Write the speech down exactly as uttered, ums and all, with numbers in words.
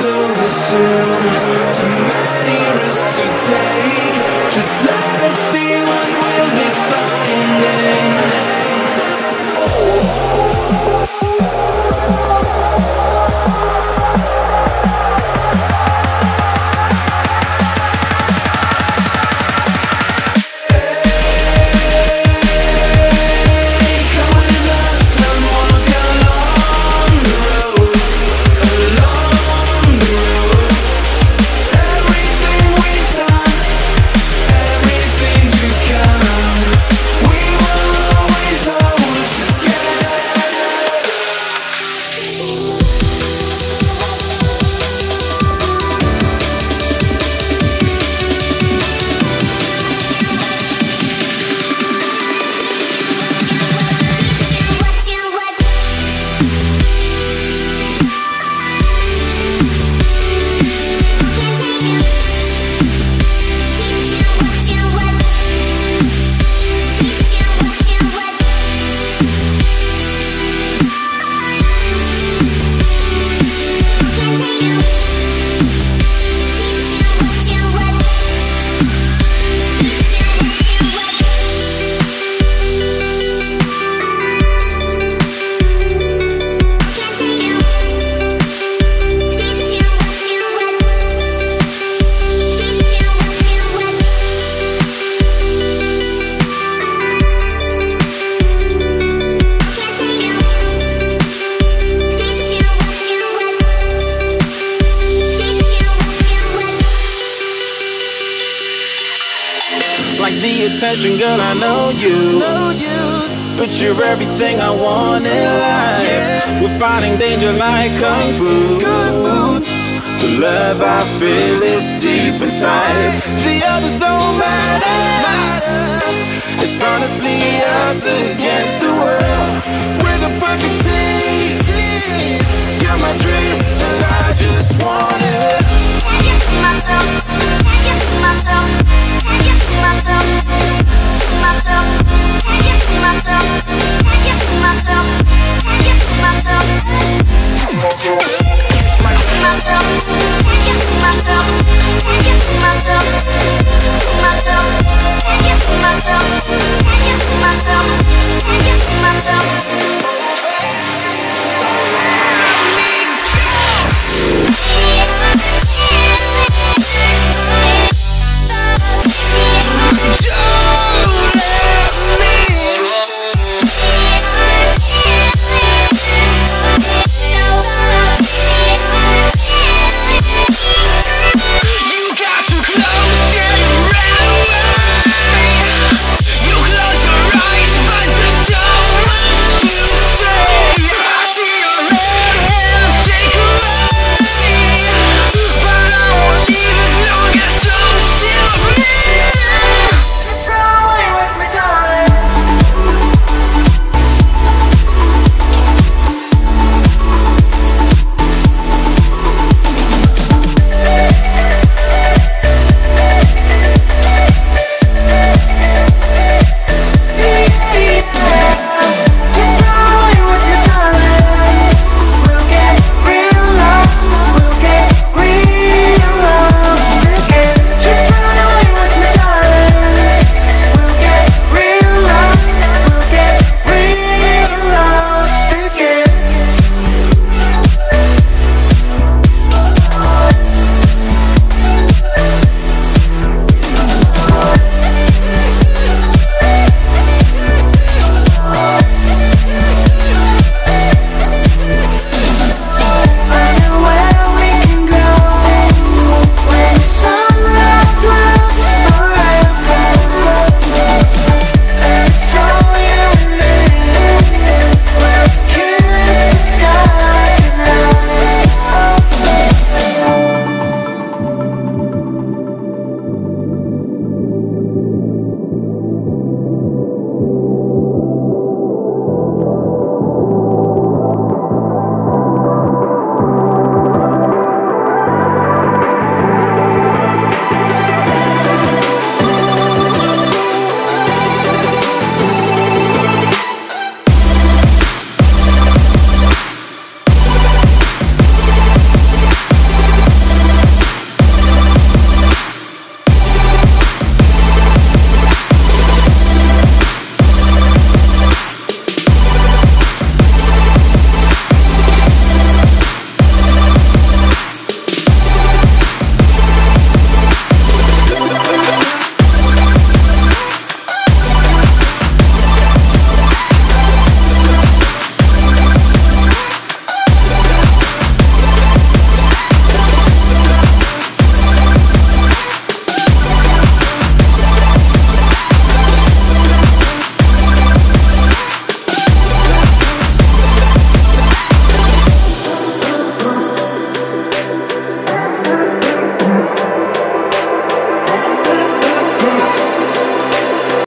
over soon. Too many risks to take. Just let us see what we'll be finding. Like the attention, girl, I know you, know you. But you're everything I want in life, yeah. We're fighting danger like Kung Fu, Kung Fu. The love I feel is deep inside. The others don't matter. It's honestly us against the world. We're the perfect team.